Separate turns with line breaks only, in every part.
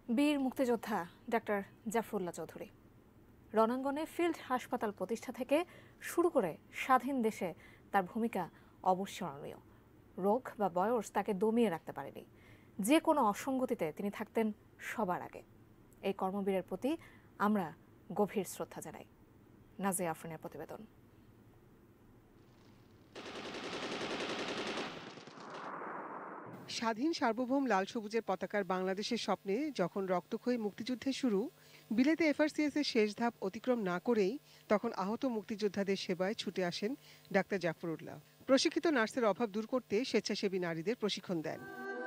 বীর মুক্তিযোদ্ধা ডাক্তার জাফরুল্লাহ চৌধুরী রণাঙ্গনে ফিল্ড হাসপাতাল প্রতিষ্ঠা থেকে শুরু করে স্বাধীন দেশে তার ভূমিকা অবিস্মরণীয়। রোগ বা বয়স তাকে দমিয়ে রাখতে পারেনি। যে কোনো অসঙ্গতিতে তিনি থাকতেন সবার আগে। এই কর্মবীরের প্রতি আমরা গভীর শ্রদ্ধা জানাই। নাজিয়া আফরিনের প্রতিবেদন।
স্বাধীন সার্বভৌম লাল সবুজের পতাকার বাংলাদেশের স্বপ্নে যখন রক্তক্ষয়ী মুক্তিযুদ্ধের শুরু, বিলেতে এফআরসিএস এর শেষ ধাপ অতিক্রম না করেই তখন আহত মুক্তিযোদ্ধাদের সেবায় ছুটে আসেন ডাক্তার জাফরুল্লাহ। প্রশিক্ষিত নার্সের অভাব দূর করতে স্বেচ্ছাসেবী নারীদের প্রশিক্ষণ দেন।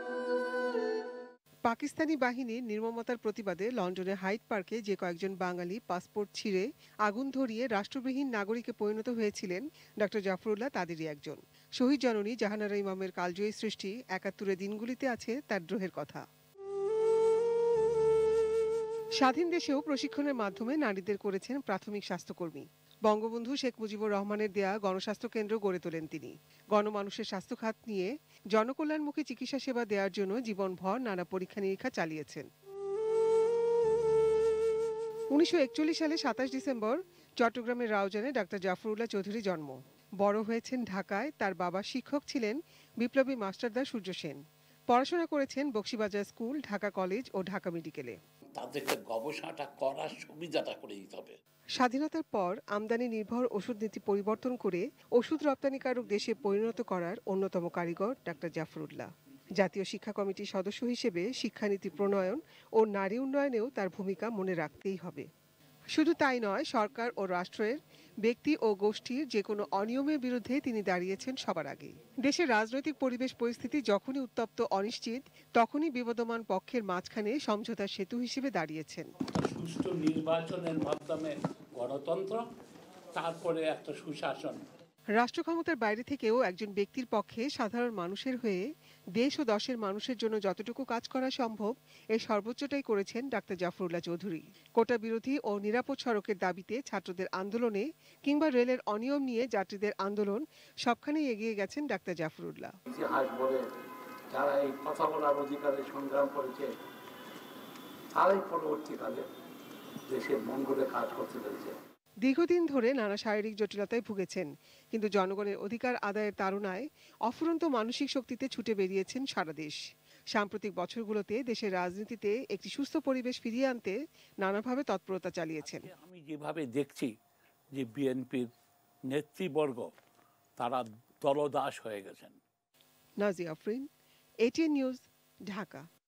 পাকিস্তানি বাহিনীর নির্মমতার প্রতিবাদে লন্ডনের হাইড পার্কে যে কয়েকজন বাঙালি পাসপোর্ট ছিঁড়ে আগুন ধরিয়ে রাষ্ট্রবিহীন নাগরিকে পরিণত হয়েছিলেন ডক্টর জাফরুল্লাহ তাদেরই একজন। শহীদ জননী জাহানারা ইমামের কালজয়ী সৃষ্টি ৭১-এর দিনগুলিতে আছে তার দ্রোহের কথা। স্বাধীন দেশেও প্রশিক্ষণের মাধ্যমে নারীদের করেছেন প্রাথমিক স্বাস্থ্যকর্মী। বঙ্গবন্ধু শেখ মুজিবুর রহমানের দেয়া গণস্বাস্থ্য কেন্দ্র গড়ে তোলেন তিনি। গণমানুষের স্বাস্থ্য খাত নিয়ে জনকল্যাণমুখী চিকিৎসা সেবা দেওয়ার জন্য জীবনভর নানা পরীক্ষা নিরীক্ষা চালিয়েছেন। ১৯৪১ সালে ২৭ ডিসেম্বর চট্টগ্রামের রাউজানে ডাক্তার জাফরুল্লাহ চৌধুরী জন্ম। বড় হয়েছেন ঢাকায়। তার বাবা শিক্ষক ছিলেন বিপ্লবী মাস্টারদা সূর্য সেন। পড়াশোনা করেছেন বকশীবাজার স্কুল, ঢাকা কলেজ ও ঢাকা মেডিকেলে।
তাদেরকে গবেষণাটা করার সুবিধাটা করে দিতে হবে।
স্বাধীনতার পর আমদানি নির্ভর ওষুধ নীতি পরিবর্তন করে ওষুধ রপ্তানিকারক দেশে পরিণত করার অন্যতম কারিগর ডাক্তার জাফরুল্লাহ। জাতীয় শিক্ষা কমিটির সদস্য হিসেবে শিক্ষানীতি প্রণয়ন ও নারী উন্নয়নেও তার ভূমিকা মনে রাখতেই হবে। শুধু তাই নয়, সরকার ও রাষ্ট্রের ব্যক্তি ও গোষ্ঠীর যে কোনো অনিয়মের বিরুদ্ধে তিনি দাঁড়িয়েছেন সবার আগে। দেশের রাজনৈতিক পরিবেশ পরিস্থিতি যখনই উত্তপ্ত অনিশ্চিত, তখনই বিবদমান পক্ষের মাঝখানে সমঝোতার সেতু হিসেবে দাঁড়িয়েছেন।
সুষ্ঠু নির্বাচনের মাধ্যমে গণতন্ত্র, তারপরে একটা সুশাসন।
রাষ্ট্র ক্ষমতার বাইরে থেকেও একজন ব্যক্তির পক্ষে সাধারণ মানুষের হয়ে দেশ ও দশের মানুষের জন্য যতটুকু কাজ করা সম্ভব এর সর্বোচ্চটাই করেছেন ডাক্তার জাফরুল্লাহ চৌধুরী। কোটা বিরোধী ও নিরাপদ সড়কের দাবিতে ছাত্রদের আন্দোলনে কিংবা রেলের অনিয়ম নিয়ে যাত্রীদের আন্দোলন, সবখানেই এগিয়ে গেছেন ডাক্তার জাফরুল্লাহ।
ইতিহাস বলে যারা এই কথা বলার অধিকারে সংগ্রাম করেছে, তারাই পরবর্তীকালে দেশের মঙ্গলে কাজ করতে পেরেছে।
দীর্ঘদিন ধরে নানা শারীরিক জটিলতায় ভুগেছেন, কিন্তু জনগণের অধিকার আদায়ের তাড়নায় অফুরন্ত মানসিক শক্তিতে ছুটে বেরিয়েছেন সারা দেশ। সাম্প্রতিক বছরগুলোতে দেশের রাজনীতিতে একটি সুস্থ পরিবেশ ফিরিয়ে আনতে নানাভাবে তৎপরতা চালিয়েছেন।
আমি যেভাবে দেখছি যে বিএনপির নেতৃবর্গ তারা দলদাস হয়ে গেছেন।
Nazia Afrin, ATN news, Dhaka.